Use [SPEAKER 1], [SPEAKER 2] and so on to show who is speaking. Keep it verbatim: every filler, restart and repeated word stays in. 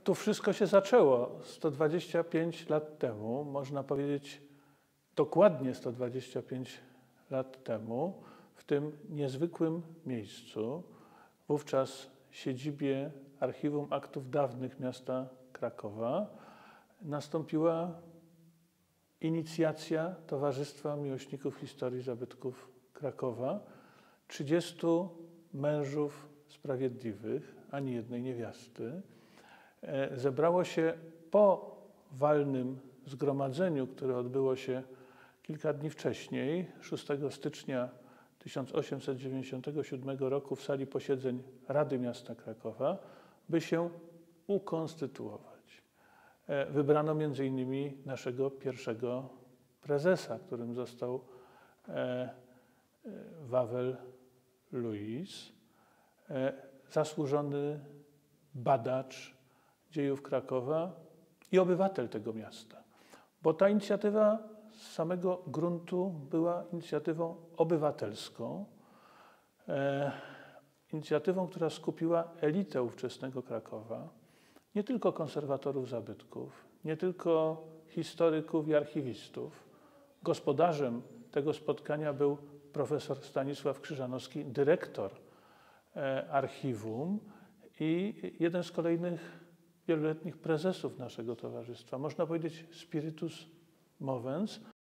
[SPEAKER 1] tu wszystko się zaczęło sto dwadzieścia pięć lat temu, można powiedzieć dokładnie sto dwadzieścia pięć lat temu, w tym niezwykłym miejscu, wówczas siedzibie Archiwum Aktów Dawnych miasta Krakowa, nastąpiła inicjacja Towarzystwa Miłośników Historii Zabytków Krakowa. trzydziestu mężów sprawiedliwych, ani jednej niewiasty, zebrało się po walnym zgromadzeniu, które odbyło się kilka dni wcześniej, szóstego stycznia tysiąc osiemset dziewięćdziesiątego siódmego roku w sali posiedzeń Rady Miasta Krakowa, by się ukonstytuować. Wybrano między innymi naszego pierwszego prezesa, którym został Wawel Louis, zasłużony badacz dziejów Krakowa i obywatel tego miasta. Bo ta inicjatywa z samego gruntu była inicjatywą obywatelską, e, inicjatywą, która skupiła elitę ówczesnego Krakowa, nie tylko konserwatorów zabytków, nie tylko historyków i archiwistów. Gospodarzem tego spotkania był profesor Stanisław Krzyżanowski, dyrektor e, archiwum i jeden z kolejnych wieloletnich prezesów naszego towarzystwa. Można powiedzieć spiritus movens.